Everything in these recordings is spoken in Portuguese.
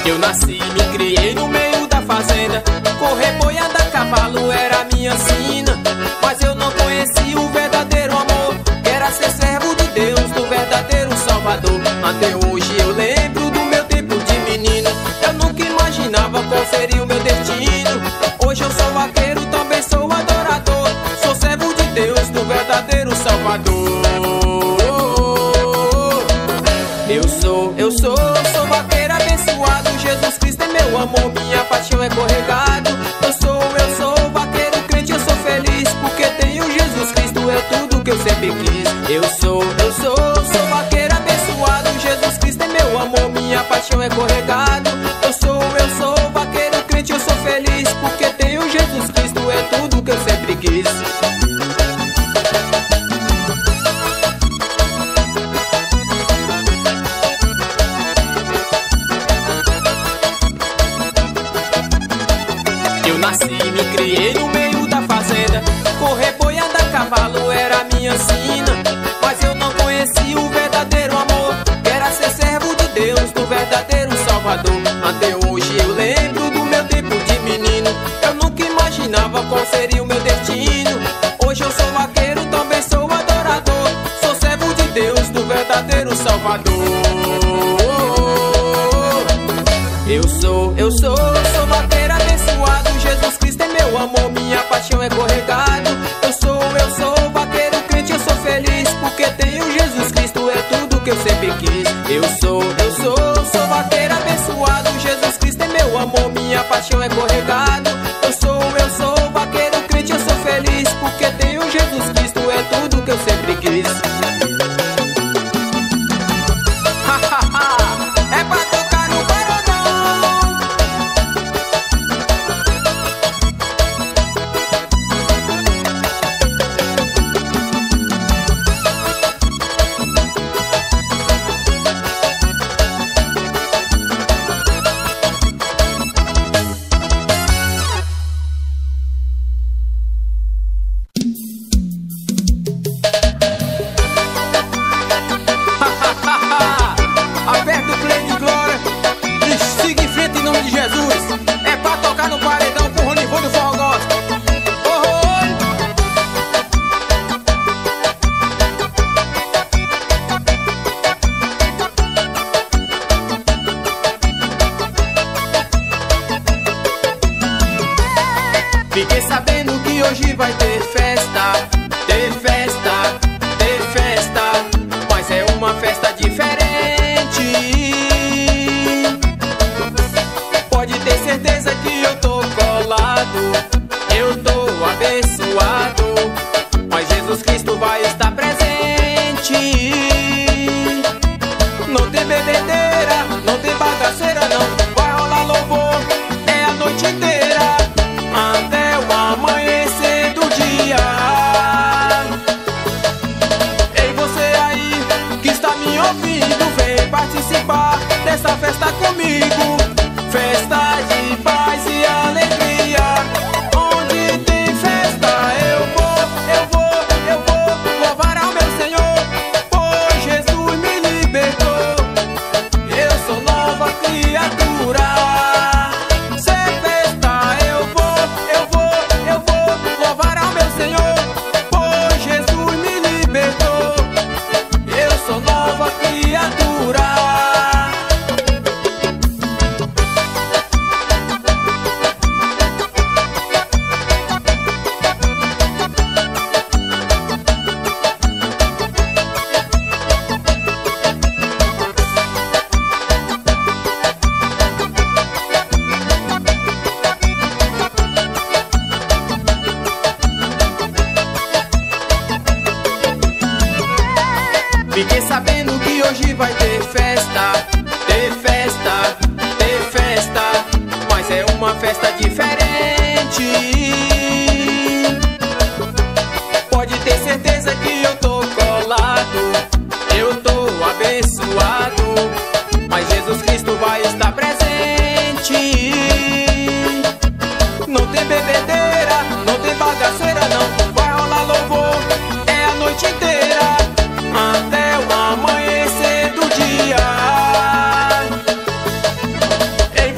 Eu nasci e me criei no meio da fazenda. Correr, boi, andar, cavalo era minha sina. Mas eu não conheci o verdadeiro amor, que era ser servo de Deus, do verdadeiro Salvador. Até hoje eu lembro do meu tempo de menino. Eu nunca imaginava qual seria o meu destino. Hoje eu sou vaqueiro, também sou adorador. Sou servo de Deus, do verdadeiro Salvador. Eu sou vaqueiro abençoado. Jesus Cristo é meu amor, minha paixão é corregado. Eu sou vaqueiro crente, eu sou feliz, porque tenho Jesus Cristo, é tudo que eu sempre quis. Eu sou vaqueiro abençoado. Jesus Cristo é meu amor, minha paixão é corregado. Eu sou vaqueiro crente, eu sou feliz, porque tenho Jesus Cristo, é tudo que eu sempre quis. Eu nasci e me criei no meio da fazenda. Correr, boi, andar, cavalo era minha sina. Mas eu não conheci o verdadeiro amor, que era ser servo de Deus, do verdadeiro Salvador. Até hoje eu lembro do meu tempo de menino. Eu nunca imaginava qual seria o meu destino. Hoje eu sou vaqueiro, também sou adorador. Sou servo de Deus, do verdadeiro Salvador. Eu sou vaqueiro abençoado. Jesus Cristo é meu amor, minha paixão é corregado. Eu sou vaqueiro crente, eu sou feliz, porque tenho Jesus Cristo, é tudo que eu sempre quis. Eu sou vaqueiro abençoado. Jesus Cristo é meu amor, minha paixão é corregado. Eu sou vaqueiro crente, eu sou feliz, porque tenho Jesus Cristo, é tudo que eu sempre quis. É pra tocar no paredão. Aperta o play de glória e siga em frente em nome de Jesus. É pra tocar no paredão com o Ronivô do Forró Gospel. Fiquei sabendo que hoje vai ter festa, ter festa, ter festa, mas é uma festa diferente. Pode ter certeza que eu tô colado, eu tô abençoado, mas Jesus Cristo vai estar presente. Não tem bebedeira, não tem bagaceira não, vai rolar louvor, é a noite inteira, até o amanhecer do dia. Ei, você aí que está me ouvindo, vem participar dessa festa comigo. Festa de paz e alegria. Onde tem festa eu vou louvar ao meu Senhor, pois Jesus me libertou. Eu sou nova criatura. Sem festa eu vou louvar ao meu Senhor, pois Jesus me libertou. Eu sou nova criatura. Fiquei sabendo que hoje vai ter festa, ter festa, ter festa, mas é uma festa diferente. Pode ter certeza que eu tô colado, eu tô abençoado, mas Jesus Cristo vai estar presente. Não tem bebedeira, não tem bagaceira não, vai rolar louvor, é a noite inteira, até o amanhecer do dia.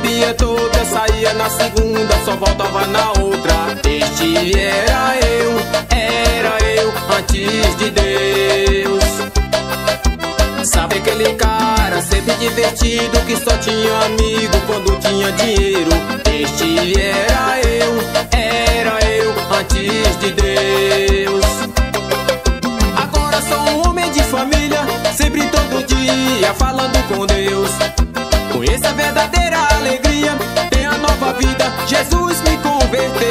bebia toda, saía na segunda, só voltava na outra. Este era eu antes de Deus. Sabe aquele cara sempre divertido que só tinha amigo quando tinha dinheiro? Este era eu antes de Deus. Agora sou um homem de família, sempre todo dia falando com Deus. Conheço a verdadeira alegria, tenho a nova vida, Jesus me converteu.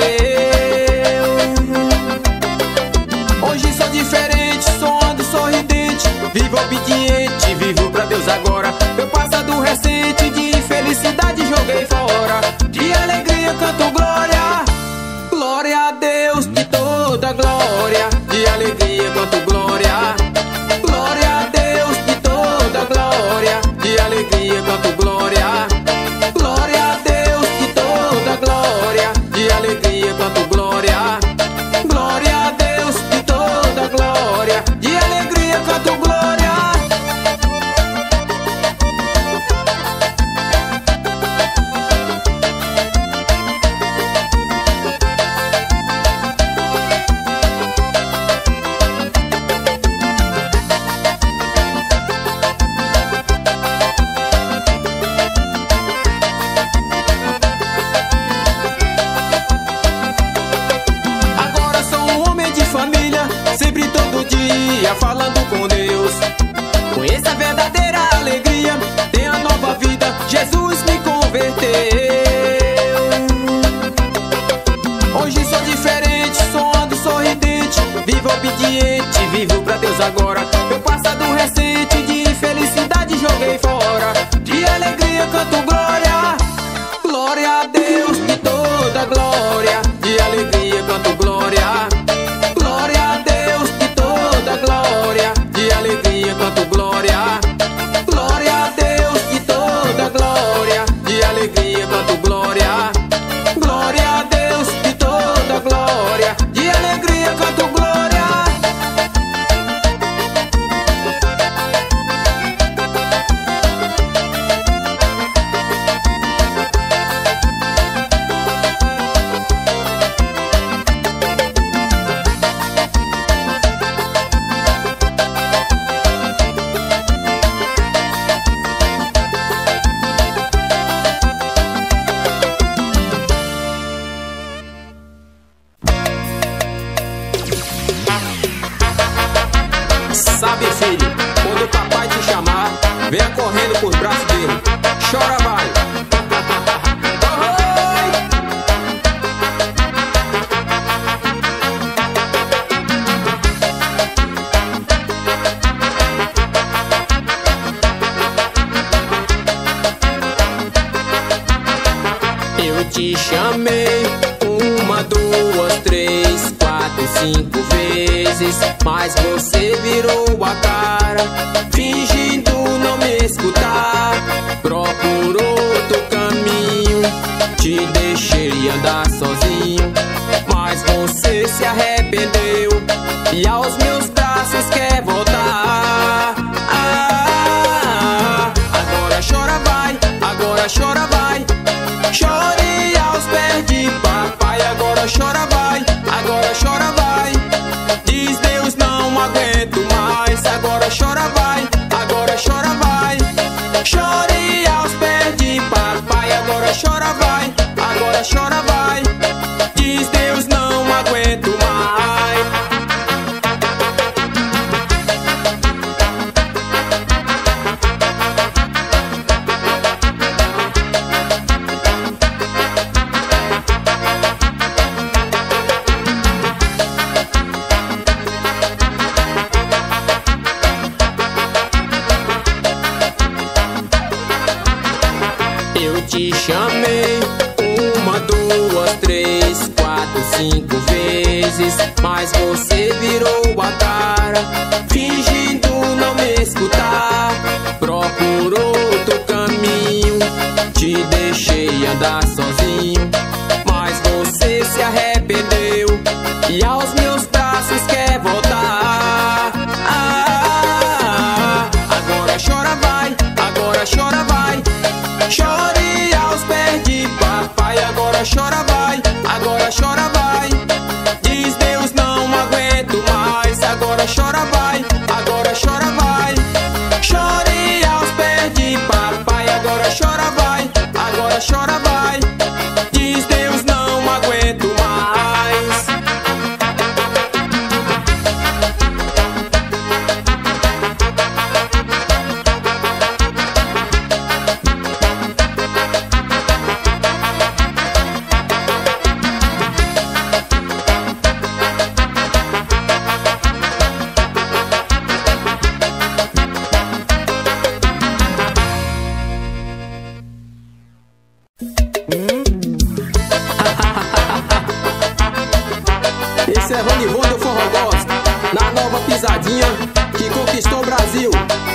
Hoje sou diferente, sou ando sorridente, vivo obediente, vivo pra Deus agora. Meu passado recente de infelicidade joguei fora, de alegria canto glória. Glória a Deus de toda glória, de alegria canto glória. Glória a Deus de toda glória, de alegria canto glória. Glória a Deus de toda glória, de alegria canto glória. Glória a Deus de toda glória, de alegria canto glória. Sempre todo dia falando com Deus. Conheço a verdadeira alegria, tenho a nova vida, Jesus me converteu. Hoje sou diferente, sou ando sorridente, vivo obediente, vivo pra Deus agora. Meu passado recente de infelicidade joguei fora, de alegria canto glória. Glória a Deus de toda glória, de alegria canto glória. Glória a Deus de toda glória, de alegria canto glória. Glória a Deus de toda glória, de alegria canto glória. Glória a Deus de toda glória, de alegria canto glória. Sabe, filho, quando o papai te chamar, venha correndo por braços dele. Chora, vai. Eu te chamei 1, 2, 3, 4, 5 vezes, mas você virou a cara, fingindo não me escutar. Procurou outro caminho, te deixei andar sozinho, mas você se arrependeu e aos meus braços quer voltar. Agora chora vai, agora chora vai. Chore aos pés de papai, agora chora vai, agora chora vai. Diz Deus não aguento mais, agora chora vai, agora chora vai. Chore aos pés de papai, agora chora vai, agora chora vai. Diz Deus não aguento mais. Eu te chamei 1, 2, 3, 4, 5 vezes, mas você virou a cara, fingindo não me escutar. Procurou outro caminho, te deixei andar sozinho, mas você se arrependeu e aos meus braços quer voltar. Agora chora vai, agora chora vai. Chore aos pés é Rony Von do Forró Gospel, na nova pisadinha que conquistou o Brasil.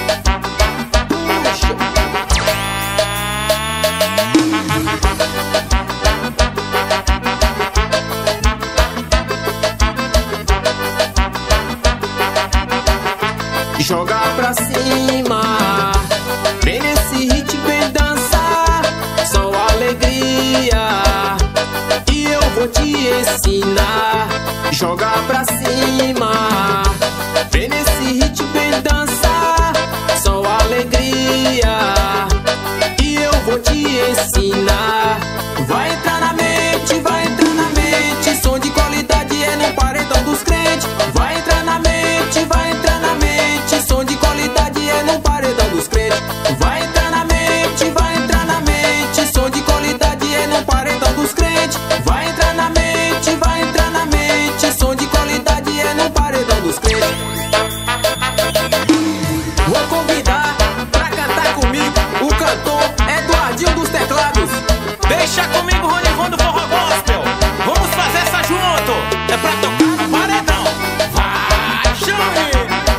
Joga pra cima, vem nesse ritmo, vem dançar, só alegria, e eu vou te ensinar. Joga pra cima, vem nesse ritmo, vem dançar, só alegria, e eu vou te ensinar. Vai entrar na mente, vai entrar na mente, som de qualidade é no paredão dos crentes. Vai entrar na mente, vai entrar na mente, som de qualidade é no paredão dos crentes. Vai entrar na mente, vai entrar na mente, som de qualidade é no paredão dos crentes. Vai entrar na mente, vai entrar na mente, som de qualidade é no paredão dos crentes. Vou convidar pra cantar comigo o cantor Eduardinho dos Teclados. Deixa comigo, Rony Von do Forró Gospel. Vamos fazer essa junto. É pra tocar no paredão. Vai, chame!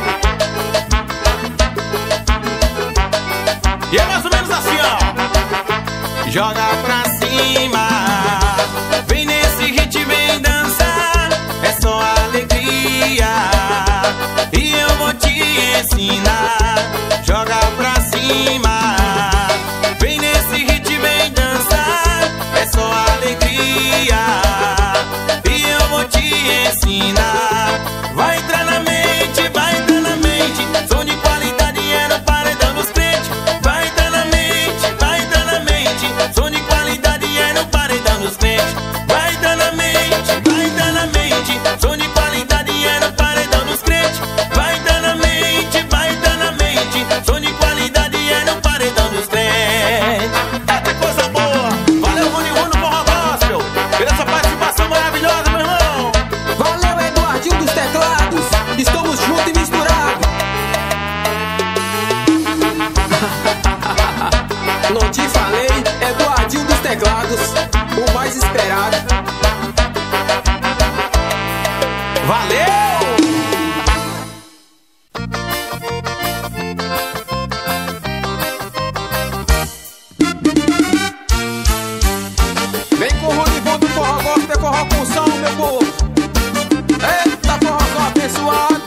E é mais ou menos assim, ó. Joga pra cima, vem nesse hit, vem dançar, é só alegria, e eu vou te ensinar. Joga pra cima, vem nesse hit, vem dançar, é só alegria, e eu vou te ensinar. Vai entrar na mente, vai entrar na mente, som de qualidade é no paredão dos crentes. Vai entrar na mente, vai entrar na mente, som de qualidade é no paredão dos crentes. Vai entrar na mente, vai entrar na mente, som de qualidade é no paredão dos crentes. Vai entrar na mente, vai entrar na mente, som de qualidade é no paredão dos crentes. Eita coisa boa! Valeu, Rony Von do Forró Gospel, pela sua participação maravilhosa, meu irmão! Valeu, Eduardinho dos Teclados, estamos juntos e misturados. Não te falei, Eduardinho dos Teclados, o mais esperado. Valeu! Vem com o Rony Von do Forró Gospel, é forró com som, meu povo. Eita, forró com abençoado.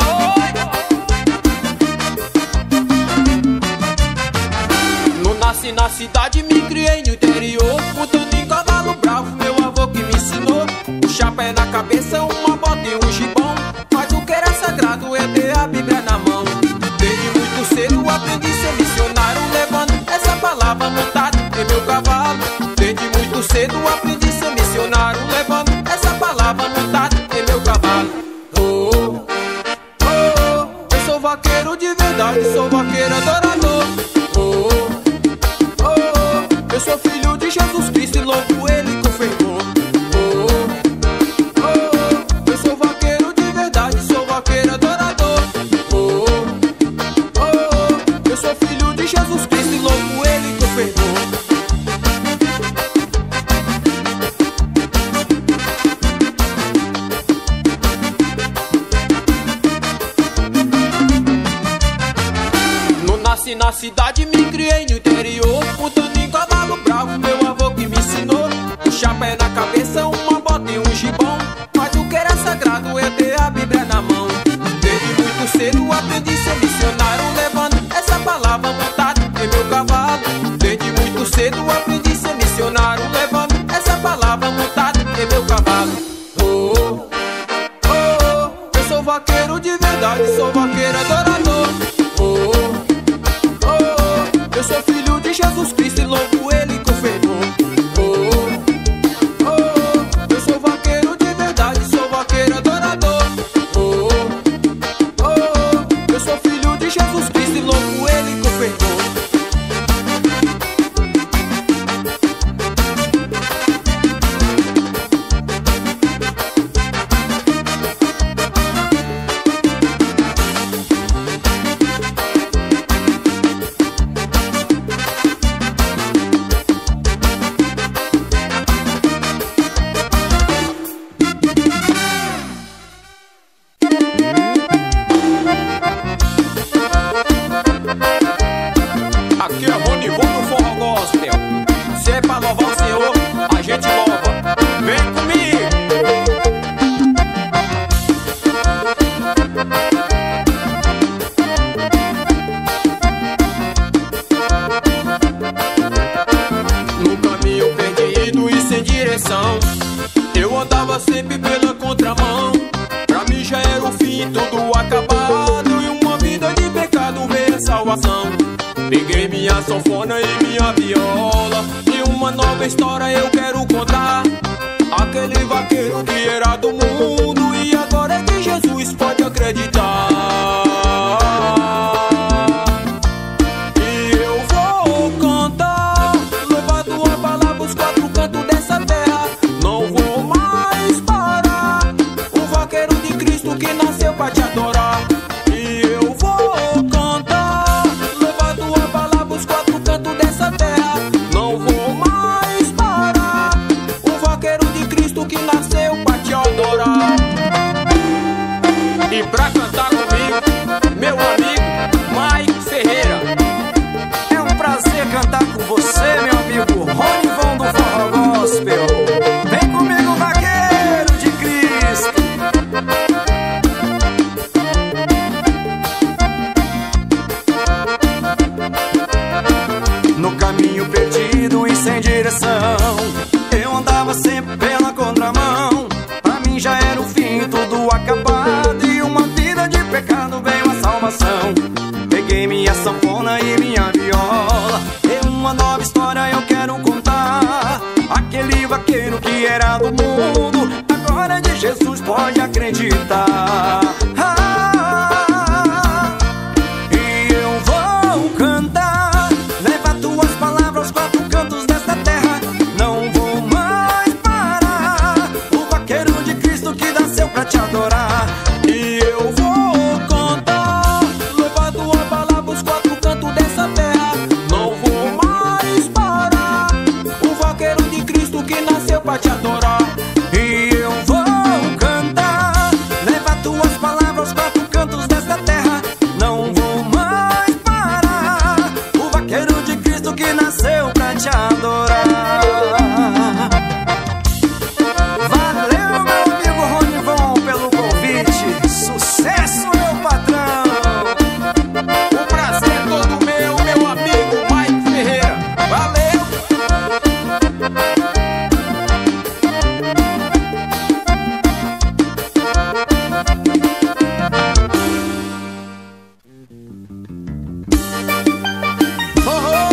Não nasci na cidade, me criei no interior, montando em cavalo bravo, meu avô que me ensinou. O chapéu na cabeça, uma bota e um gibão, mas o que era sagrado é ter a Bíblia na mão. Desde muito cedo aprendi a ser missionário, levando essa palavra montada em meu cavalo. Desde muito cedo aprendi a ser missionário, levando essa palavra montada em meu cavalo. Oh, oh, oh, oh, eu sou vaqueiro de verdade, sou vaqueiro adorador. Oh, oh, oh, eu sou filho de Jesus Cristo e louvo Ele com fervor. Oh, oh, oh, eu sou vaqueiro de verdade, sou vaqueiro adorador. Oh, oh, oh, eu sou filho de Jesus Cristo e louvo Ele com fervor. Não nasci na cidade, me criei no interior, montando em cavalo bravo, meu avô que me ensinou. O chapéu na cabeça, uma bota e um gibão, mas o que era sagrado é ter a Bíblia na mão. Desde muito cedo aprendi a ser missionário, levando essa palavra montada em meu cavalo. Desde muito cedo aprendi a ser missionário, levando essa palavra montada em meu cavalo. Oh, oh, oh, oh, eu sou vaqueiro de verdade, sou vaqueiro adorador. Oh, oh, oh, eu sou filho de Jesus Cristo e louvo Ele com fervor. Oh, oh, oh, eu sou vaqueiro de verdade, sou vaqueiro adorador. Oh, oh, oh, eu sou filho de Jesus Cristo e louvo Ele com fervor. salvação. Peguei minha sanfona e minha viola, e uma nova história eu quero contar. Aquele vaqueiro que era do mundo e agora é de Jesus, pode acreditar. E eu vou cantar, levar tua palavra os quatro cantos dessa terra. Não vou mais parar, o vaqueiro de Cristo que nasceu pra te adorar. E eu vou cantar, levar tua palavra os quatro cantos dessa terra. Não vou mais parar, o vaqueiro de Cristo que nasceu pra te adorar. E pra cantar comigo, meu amigo Mike Ferreira. É um prazer cantar com você, meu amigo Ronivon do Forró Gospel. Vem comigo, vaqueiro de Cristo. No caminho perdido e sem direção, eu andava sempre pela contramão. Pra mim já era o fim, tudo acabado, e uma vida de pecado veio a salvação. Peguei minha sanfona e minha viola, e uma nova história eu quero contar. Aquele vaqueiro que era do mundo, agora é de Jesus, pode acreditar. E eu vou cantar, leva tuas palavras aos quatro cantos desta terra. Não vou mais parar, o vaqueiro de Cristo que nasceu pra te adorar. E eu vou cantar, levar tua palavra os quatro cantos dessa terra. Não vou mais parar, o vaqueiro de Cristo que nasceu pra te adorar. E eu vou cantar, leva tuas palavras aos quatro cantos desta terra. Não vou mais parar, o vaqueiro de Cristo que nasceu pra te adorar. Valeu, meu amigo Ronivon, pelo convite. Sucesso, meu patrão. O prazer é todo meu amigo Mike Ferreira. Valeu! Oh, oh.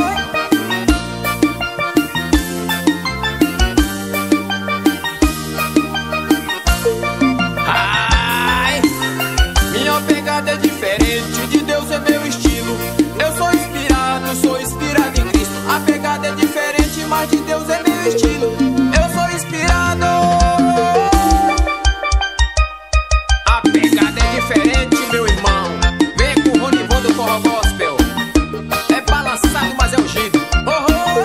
Ai, minha pegada é diferente, de Deus é meu estilo. Eu sou inspirado em Cristo. A pegada é diferente, mas de Deus é meu estilo. Eu sou inspirado. A pegada é diferente, meu irmão. Vem com o Ronivon do Forró Gospel. É balançado, mas é ungido. Oh, oh.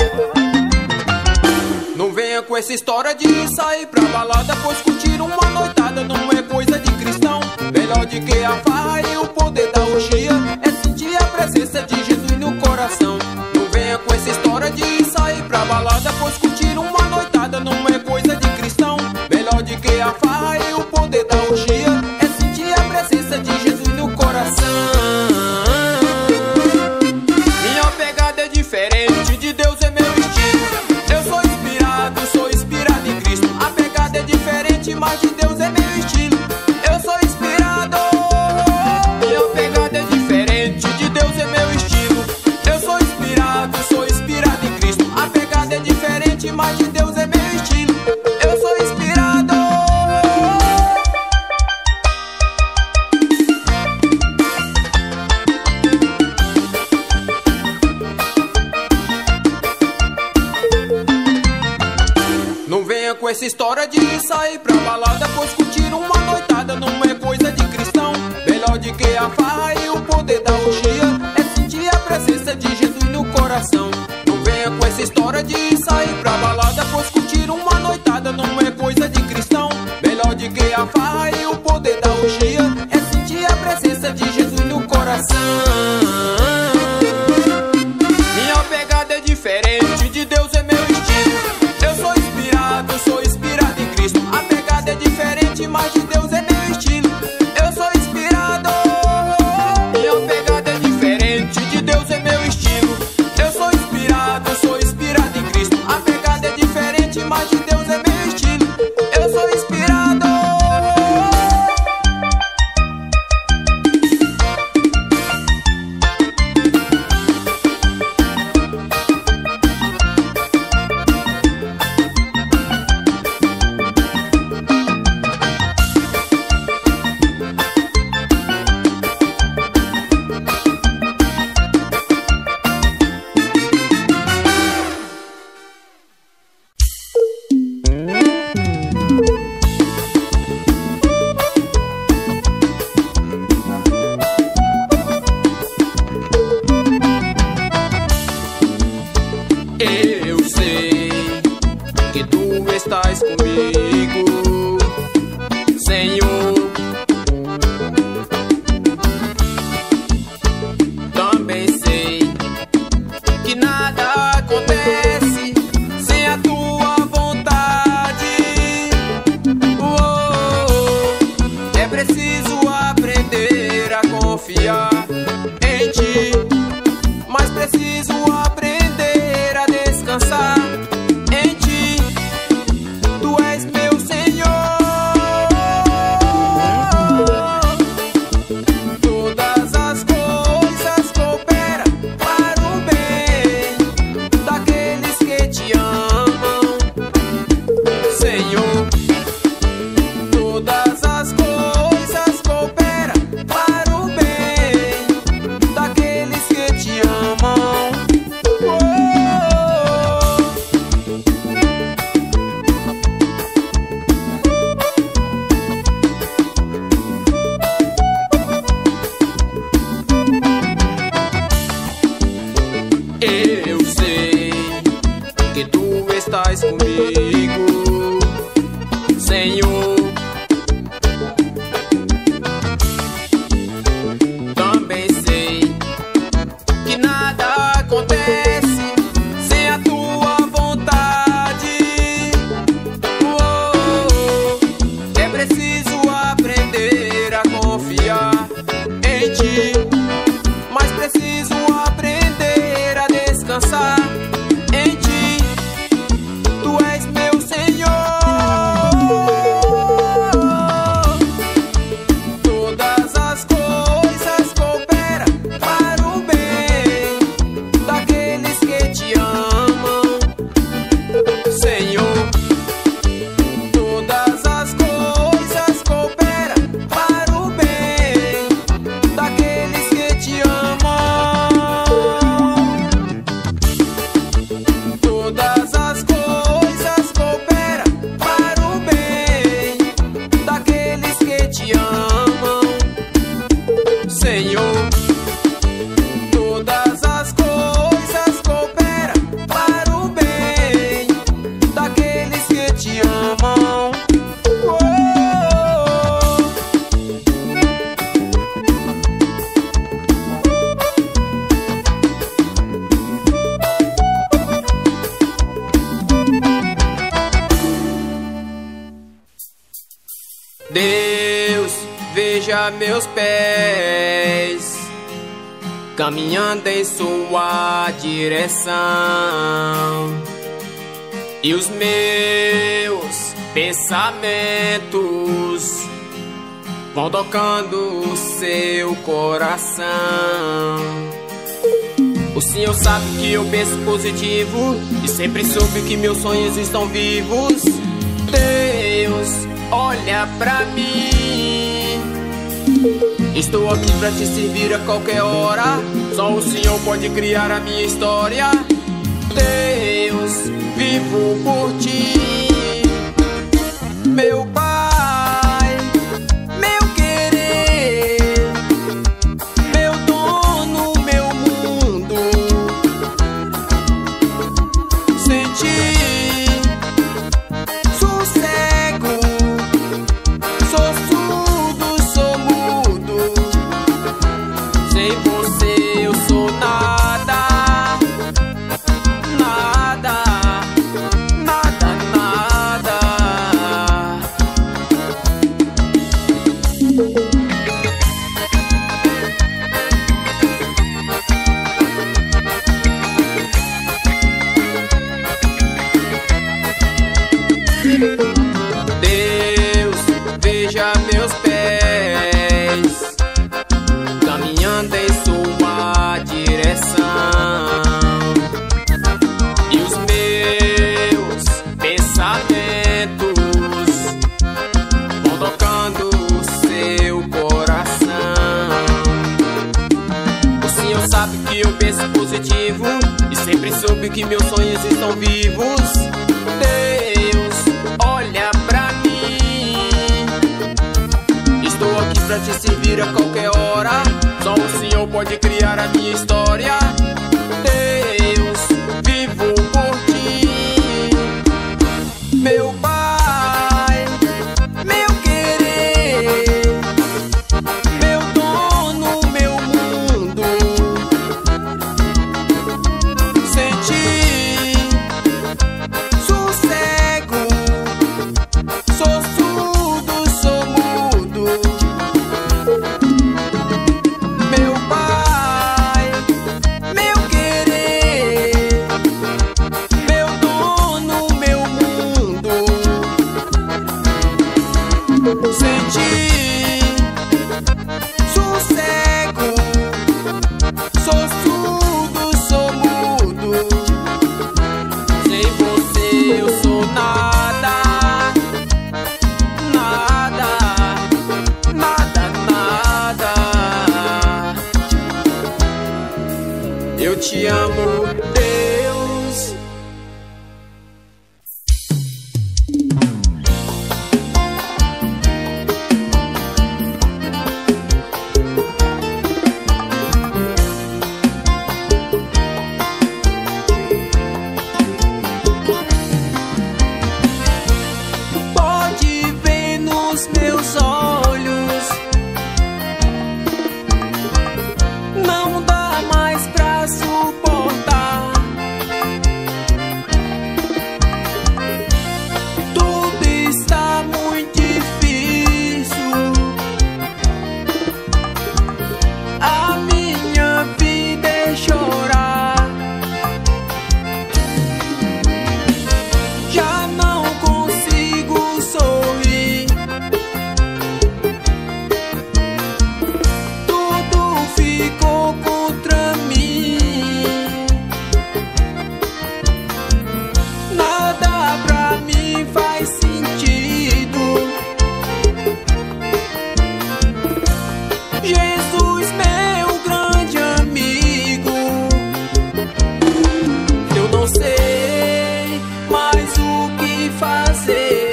Não venha com essa história de sair pra balada, pois curtir uma noitada não é coisa de cristão. Melhor de que a farra e o poder da orgia é sentir a presença de Jesus no coração. Não venha com essa história de sair pra balada, pois curtir uma noitada não é coisa de cristão. Melhor de que a farra e o poder da orgia é sentir a presença de Jesus no coração. Minha pegada é diferente, de Deus é meu estilo. Eu sou inspirado em Cristo. A pegada é diferente, mas de Deus é meu estilo. Eu sou inspirado. Minha pegada é diferente, de Deus é meu estilo. Eu sou inspirado em Cristo. A pegada é diferente, mas de Deus é meu estilo. Eu sou inspirado. Não venha com essa história de sair pra balada, pois curtir uma noitada não é coisa de cristão. Melhor de que a farra e o poder da orgia é sentir a presença de Jesus no coração. Não venha com essa história de sair pra balada, pois curtir uma noitada não é coisa de cristão. Melhor de que a farra e o poder da orgia é sentir a presença de Jesus no coração. Minha pegada é diferente, de Deus é meu estilo. Eu sou inspirado em Cristo. A pegada é diferente, mas de Deus é meu estilo. Eu sou inspirado. Minha pegada é diferente, de Deus é meu estilo. Eu sou inspirado em Cristo. A pegada comigo, Senhor. Também sei que nada acontece sem a tua vontade. É preciso aprender a confiar em ti, mas preciso aprender a descansar em ti. Tu és meu Senhor. Todas as coisas cooperam para o bem daqueles que te amam, Senhor. Todas as coisas cooperam para o bem daqueles que te amam. Eu sei que tu estás comigo, Senhor. Também sei que nada acontece sem a tua vontade. É preciso aprender a confiar em ti, mas preciso aprender a descansar em ti. Tu és meu Senhor. Todas as coisas cooperam para o bem daqueles que te amam, Senhor. Todas as coisas cooperam para o bem daqueles que te amam. Todas as coisas cooperam para o bem daqueles que te amam, Senhor. Todas as coisas cooperam para o bem daqueles que te amam. Deus, veja meus pés caminhando em sua direção, e os meus pensamentos vão tocando o seu coração. O Senhor sabe que eu penso positivo e sempre soube que meus sonhos estão vivos. Deus, olha pra mim, estou aqui pra te servir a qualquer hora. Só o Senhor pode criar a minha história. Deus, vivo por ti, meu Pai, meu querer, meu dono, meu mundo. Sem ti sossego, sou surdo, sou mudo. Sem você eu sou nada, nada, nada, nada. Deus, veja meus pés caminhando em sua direção, e os meus pensamentos vão tocando o seu coração. O Senhor sabe que eu penso positivo e sempre soube que meus sonhos estão vivos. Deus, olha pra mim, estou aqui pra te servir a qualquer hora. Só o Senhor pode criar a minha história. Deus, vivo por ti, meu Pai. te amo, Deus. Pode ver nos meus olhos, não dá mais pra suportar. Tudo está muito difícil. A minha vida é chorar. Já não consigo sorrir. Tudo ficou contra mim. Nada pra mim faz sentido. Jesus, meu grande amigo, eu não sei mais o que fazer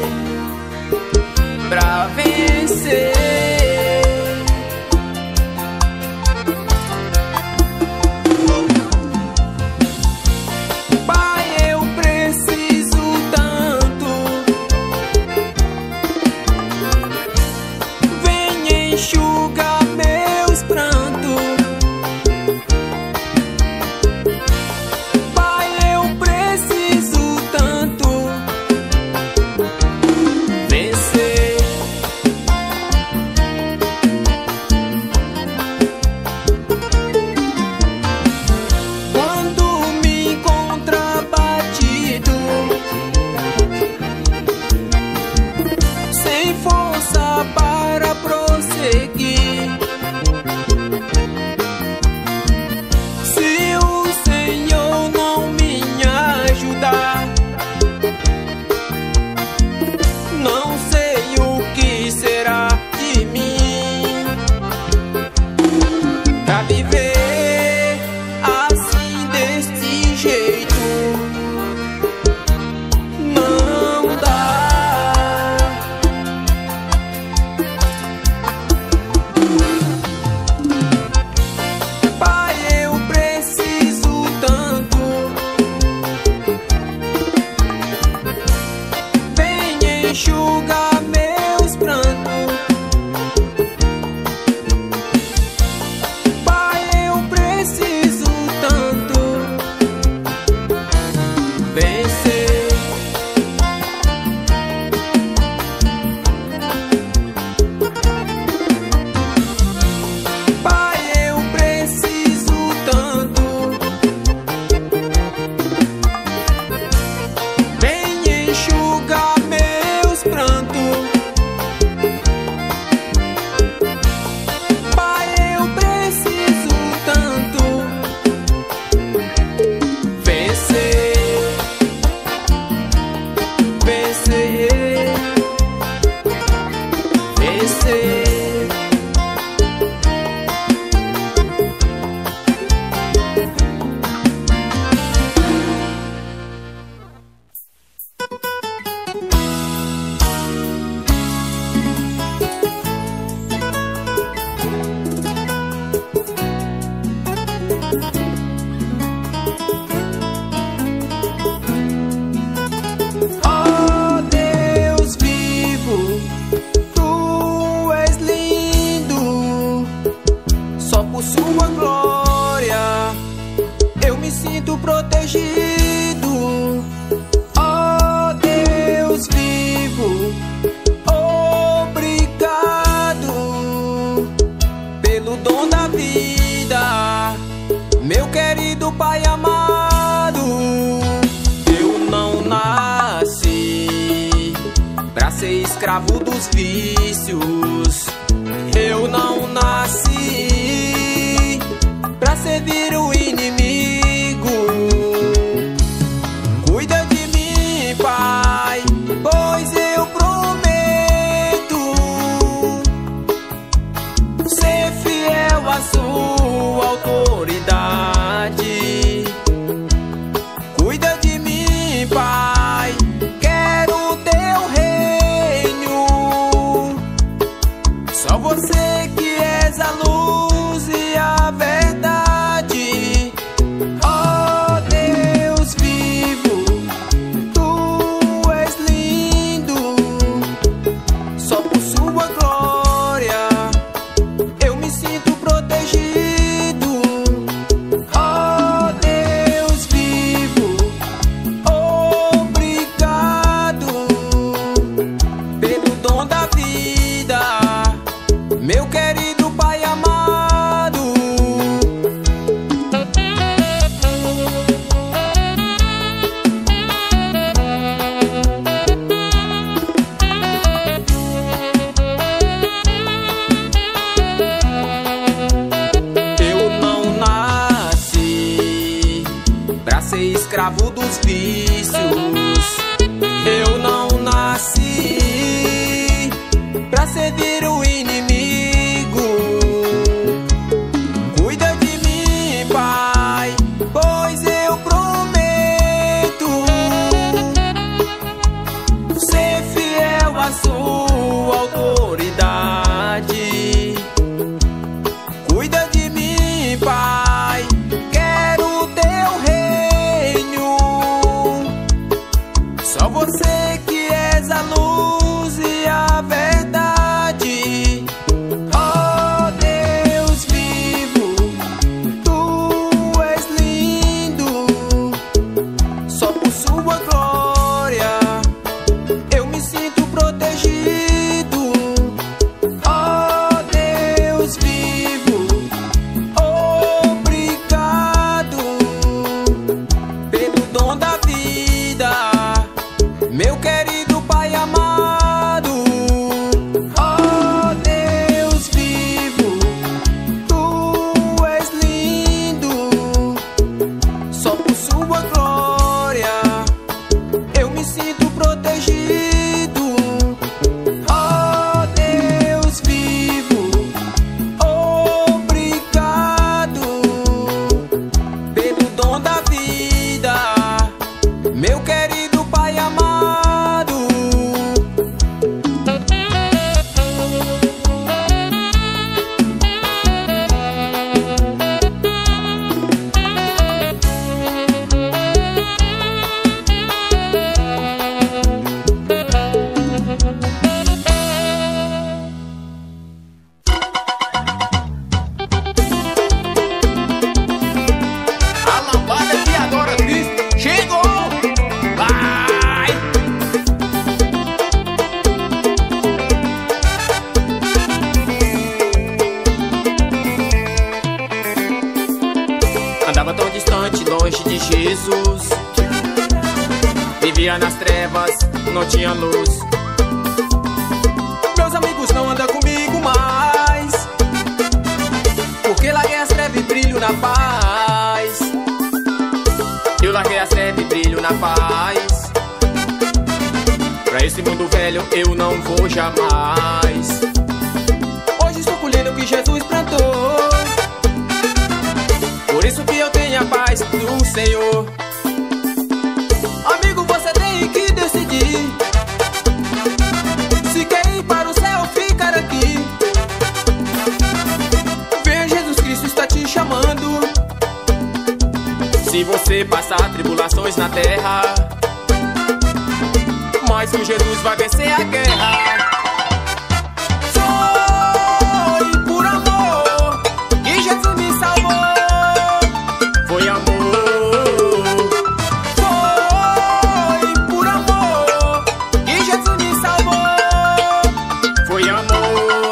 pra vencer. Pai, eu preciso tanto. Vem enxugar meus prantos. Pai, eu preciso tanto vencer. Quando me encontrar batido, sem força para prosseguir, se o Senhor não me ajudar, não sei o que será de mim. Pra viver assim deste jeito não dá. Pai, eu preciso tanto. Vem enxugar meus prantos. Pai, eu preciso tanto vencer. Pai, eu preciso tanto. Vem enxugar meus prantos. Pai, eu preciso tanto vencer. Vencer. Vencer. Oh Deus vivo, tu és lindo. Só por sua glória eu me sinto protegido. Oh Deus vivo, obrigado pelo dom da vida, meu querido Pai amado. Eu não nasci pra ser escravo dos vícios. Eu não nasci pra servir o inimigo. Cuida de mim, Pai, pois eu prometo ser fiel à sua autoridade. você que és a luz e a verdade. Oh Deus vivo, tu és lindo. Só por sua glória eu me sinto protegido. Oh Deus vivo, obrigado pelo dom da vida, meu querido Pai amado. Eu não nasci pra ser escravo dos vícios. Eu não nasci pra servir o inimigo. Cuida de mim, Pai, pois eu prometo ser fiel à sua autoridade. Cuida de mim, Pai, quero o teu reino. Só você que és a luz e a verdade. Oh Deus vivo, tu és lindo. Só por sua glória eu me sinto protegido. Oh Deus vivo, obrigado pelo dom da vida, meu querido Pai amado. Oh Deus vivo, tu és lindo. Só por sua glória eu me sinto protegido. Oh Deus vivo, obrigado pelo dom da vida, meu querido Pai amado. A lambada que adora Cristo chegou! Vai! Andava tão distante, longe de Jesus. Vivia nas trevas, não tinha luz. Meus amigos não andam comigo mais, porque larguei as trevas e brilho na paz. Eu larguei as trevas e brilho na paz. Pra esse mundo velho eu não vou jamais. Hoje estou colhendo o que Jesus plantou. Por isso que eu tenho a paz do Senhor. Amigo, você tem que decidir se quer ir para o céu ou ficar aqui. Vem, Jesus Cristo está te chamando. Se você passar tribulações na terra, mas com Jesus vai vencer a guerra. Foi por amor que Jesus me salvou. Foi amor. Foi por amor que Jesus me salvou. Foi amor.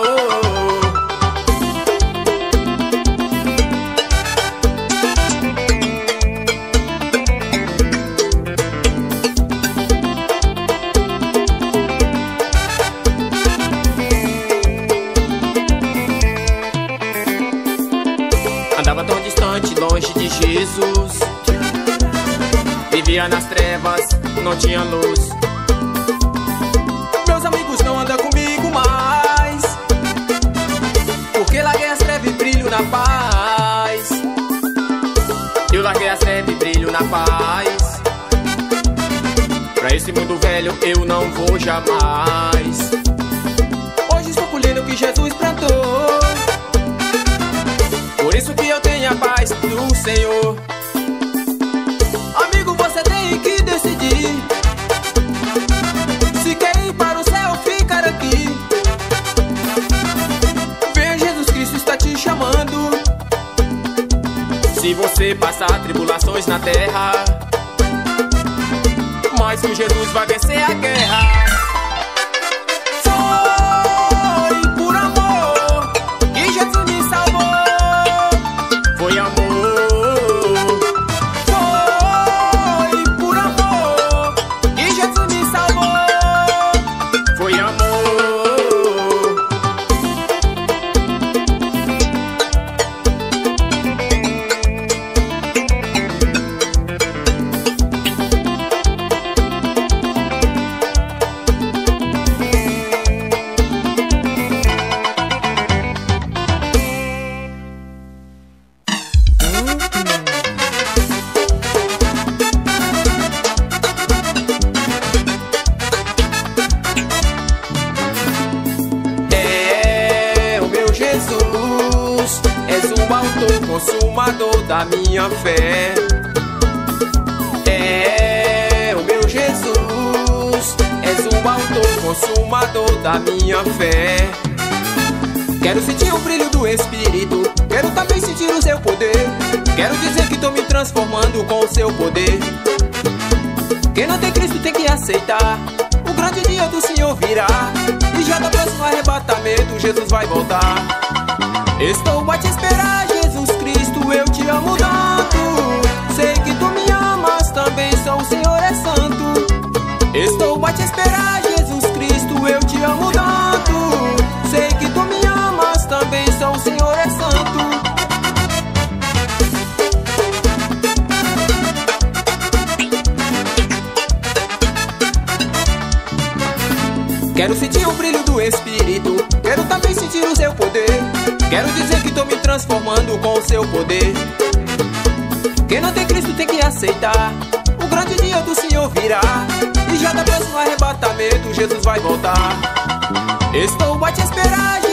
Andava tão distante, longe de Jesus. Vivia nas trevas, não tinha luz. Meus amigos não andam comigo mais, porque larguei as trevas e brilho na paz. Eu larguei as trevas e brilho na paz. Pra esse mundo velho eu não vou jamais. Hoje estou colhendo o que que Jesus plantou. Por isso que eu tenho a paz do Senhor. Amigo, você tem que decidir se quer ir para o céu ou ficar aqui. Vem, Jesus Cristo está te chamando. Se você passar tribulações na terra, mas que Jesus vai vencer a guerra. Foi por amor que Jesus me salvou. Foi amor. Foi por amor que Jesus me salvou. Foi amor. Jesus, és o autor consumador da minha fé. É o meu Jesus, és o autor consumador da minha fé. Quero sentir o brilho do Espírito, quero também sentir o seu poder. Quero dizer que tô me transformando com o seu poder. Quem não tem Cristo tem que aceitar, o grande dia do Senhor virá, e já no próximo arrebatamento Jesus vai voltar. Estou a te esperar, Jesus Cristo, eu te amo tanto. Sei que tu me amas também, só o Senhor é santo. Estou a te esperar, Jesus Cristo, eu te amo tanto. Sei que tu me amas também, só o Senhor é santo. Quero sentir o brilho do Espírito, quero também sentir o seu poder. Quero dizer que tô me transformando com o seu poder. Quem não tem Cristo tem que aceitar, o grande dia do Senhor virá, e já no próximo arrebatamento Jesus vai voltar. Estou a te esperar,